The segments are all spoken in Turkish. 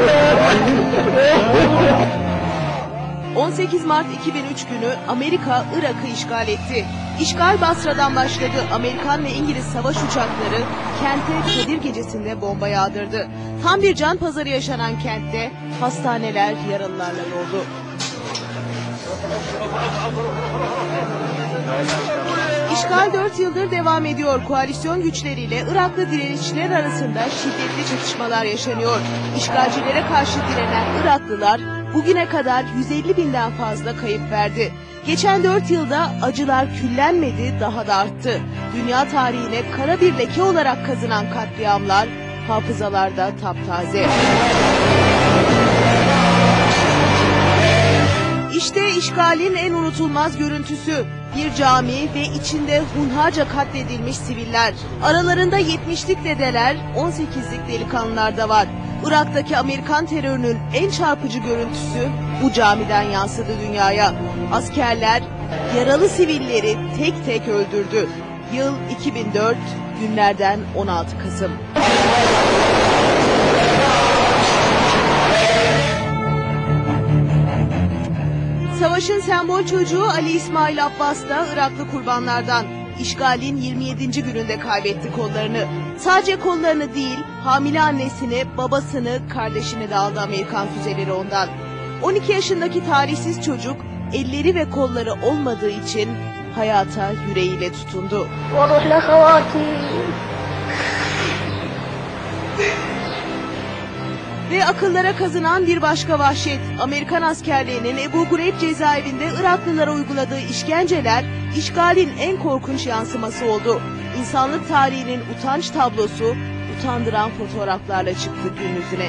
...18 Mart 2003 günü Amerika Irak'ı işgal etti. İşgal Basra'dan başladı. Amerikan ve İngiliz savaş uçakları kente Kadir Gecesi'nde bomba yağdırdı. Tam bir can pazarı yaşanan kentte hastaneler yaralılarla doldu. İşgal 4 yıldır devam ediyor. Koalisyon güçleriyle Iraklı direnişçiler arasında şiddetli çatışmalar yaşanıyor. İşgalcilere karşı direnen Iraklılar bugüne kadar 150 binden fazla kayıp verdi. Geçen 4 yılda acılar küllenmedi, daha da arttı. Dünya tarihine kara bir leke olarak kazınan katliamlar hafızalarda taptaze. İşte işgalin en unutulmaz görüntüsü. Bir cami ve içinde hunharca katledilmiş siviller. Aralarında 70'lik dedeler, 18'lik delikanlılar da var. Irak'taki Amerikan terörünün en çarpıcı görüntüsü bu camiden yansıdı dünyaya. Askerler yaralı sivilleri tek tek öldürdü. Yıl 2004, günlerden 16 Kasım. Savaşın sembol çocuğu Ali İsmail Abbas da Iraklı kurbanlardan. İşgalin 27. gününde kaybetti kollarını. Sadece kollarını değil, hamile annesini, babasını, kardeşini de aldı Amerikan füzeleri ondan. 12 yaşındaki talihsiz çocuk, elleri ve kolları olmadığı için hayata yüreğiyle tutundu. Ve akıllara kazınan bir başka vahşet. Amerikan askerlerinin Ebu Gureyb cezaevinde Iraklılara uyguladığı işkenceler işgalin en korkunç yansıması oldu. İnsanlık tarihinin utanç tablosu utandıran fotoğraflarla çıktı gün yüzüne.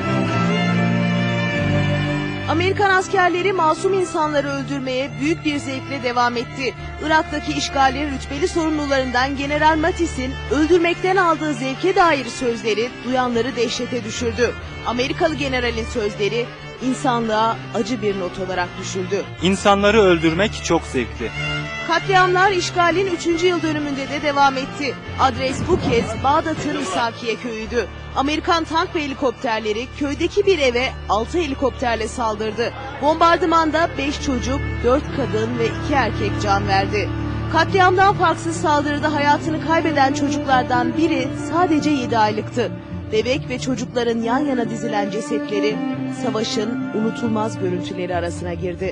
Amerikan askerleri masum insanları öldürmeye büyük bir zevkle devam etti. Irak'taki işgalin rütbeli sorumlularından General Mattis'in öldürmekten aldığı zevke dair sözleri duyanları dehşete düşürdü. Amerikalı generalin sözleri insanlığa acı bir not olarak düşürdü. İnsanları öldürmek çok zevkli. Katliamlar işgalin 3. yıl dönümünde de devam etti. Adres bu kez Bağdat'ın İsakiye köyüydü. Amerikan tank ve helikopterleri köydeki bir eve 6 helikopterle saldırdı. Bombardımanda 5 çocuk, 4 kadın ve 2 erkek can verdi. Katliamdan farksız saldırıda hayatını kaybeden çocuklardan biri sadece 7 aylıktı. Bebek ve çocukların yan yana dizilen cesetleri savaşın unutulmaz görüntüleri arasına girdi.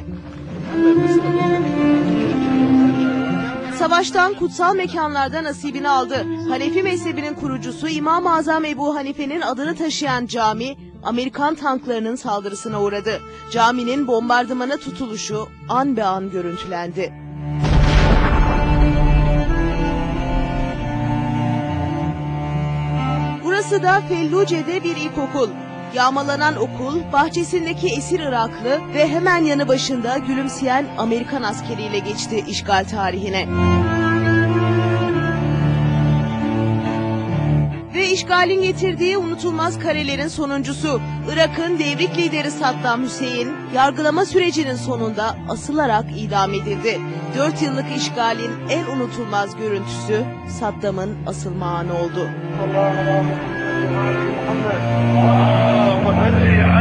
Savaştan kutsal mekanlarda nasibini aldı. Hanefi mezhebinin kurucusu İmam-ı Azam Ebu Hanife'nin adını taşıyan cami, Amerikan tanklarının saldırısına uğradı. Caminin bombardımana tutuluşu an be an görüntülendi. Burası da Felluce'de bir ilkokul. Yağmalanan okul, bahçesindeki esir Iraklı ve hemen yanı başında gülümseyen Amerikan askeriyle geçti işgal tarihine. Ve işgalin getirdiği unutulmaz karelerin sonuncusu, Irak'ın devrik lideri Saddam Hüseyin, yargılama sürecinin sonunda asılarak idam edildi. 4 yıllık işgalin en unutulmaz görüntüsü Saddam'ın asılma anı oldu.